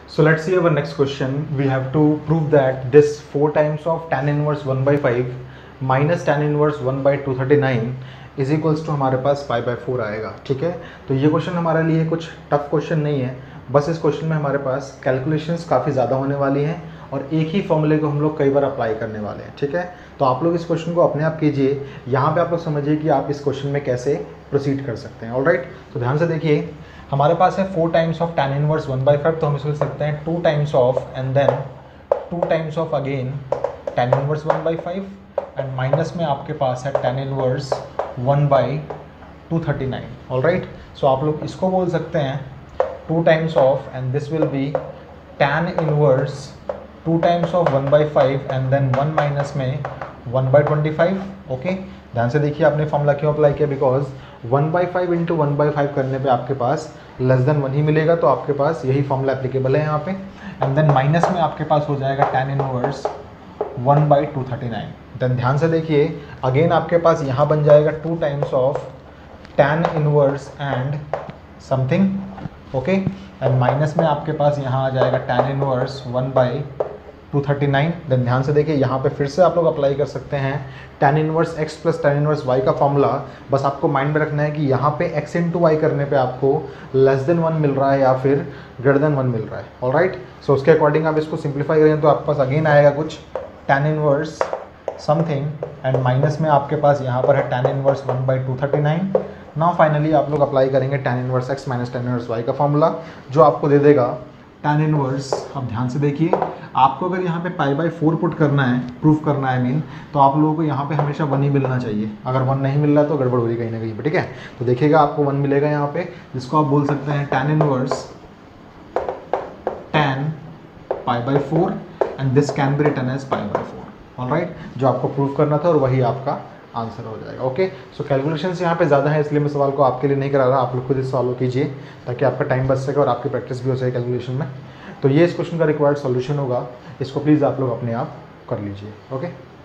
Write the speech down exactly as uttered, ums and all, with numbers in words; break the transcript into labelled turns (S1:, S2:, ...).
S1: So let's see our next question. We have to prove that this four times of tan inverse one by five minus tan inverse one by two thirty-nine is equals to हमारे पास pi by four आएगा। ठीक है, तो ये question हमारे लिए कुछ टफ क्वेश्चन नहीं है, बस इस क्वेश्चन में हमारे पास कैलकुलेशंस काफ़ी ज़्यादा होने वाली हैं और एक ही फॉर्मूले को हम लोग कई बार अप्लाई करने वाले हैं। ठीक है, तो आप लोग इस क्वेश्चन को अपने आप कीजिए, यहाँ पे आप लोग समझिए कि आप इस क्वेश्चन में कैसे प्रोसीड कर सकते हैं। ऑलराइट, तो ध्यान से देखिए, हमारे पास है four times of tan inverse one by five, तो हम इसको लिख सकते हैं two times of and then two times of again tan inverse one by five and minus में आपके पास है tan inverse one by two thirty nine. Alright, so आप लोग इसको बोल सकते हैं two times of and this will be tan inverse two times of one by five and then one minus में one by twenty five. Okay, ध्यान से देखिए आपने फॉर्मूला क्यों अप्लाई किया, because one by five into one by five करने पे आपके पास लेस देन वन ही मिलेगा, तो आपके पास यही फॉर्मूला एप्लीकेबल है यहाँ पे। एंड देन माइनस में आपके पास हो जाएगा tan inverse one by two thirty nine. Then ध्यान से देखिए अगेन आपके पास यहाँ बन जाएगा two times of tan inverse and something. Okay, and minus में आपके पास यहाँ आ जाएगा tan inverse one by two thirty nine. Then ध्यान से देखिए यहाँ पे फिर से आप लोग अप्लाई कर सकते हैं tan inverse x plus tan inverse y का फॉर्मूला। बस आपको माइंड में रखना है कि यहाँ पे x इंटू वाई करने पे आपको लेस देन वन मिल रहा है या फिर ग्रेटर देन वन मिल रहा है। ऑलराइट, सो उसके अकॉर्डिंग आप इसको सिंप्लीफाई करें तो आपके पास अगेन आएगा कुछ tan inverse something and minus में आपके पास यहाँ पर है tan inverse one by two thirty nine. Now finally आप लोग अप्लाई करेंगे tan inverse x minus tan inverse y का फॉर्मूला, जो आपको दे देगा tan इनवर्स। अब ध्यान से देखिए, आपको अगर यहाँ पे पाई बाई फोर पुट करना है, प्रूफ करना है मीन, तो आप लोगों को यहाँ पे हमेशा वन ही मिलना चाहिए। अगर वन नहीं मिल रहा है तो गड़बड़ हो रही कहीं ना कहीं पे। ठीक है, तो देखिएगा आपको वन मिलेगा यहाँ पे, जिसको आप बोल सकते हैं tan inverse tan pi by four and this can be written as pi by four. Alright, जो आपको प्रूफ करना था और वही आपका आंसर हो जाएगा। ओके, सो कैलकुलेशंस यहाँ पे ज़्यादा है, इसलिए मैं सवाल को आपके लिए नहीं करा रहा, आप लोग खुद इस सॉल्व कीजिए ताकि आपका टाइम बच सके और आपकी प्रैक्टिस भी हो सके कैलकुलेशन में। तो ये इस क्वेश्चन का रिक्वायर्ड सॉल्यूशन होगा, इसको प्लीज़ आप लोग अपने आप कर लीजिए। ओके।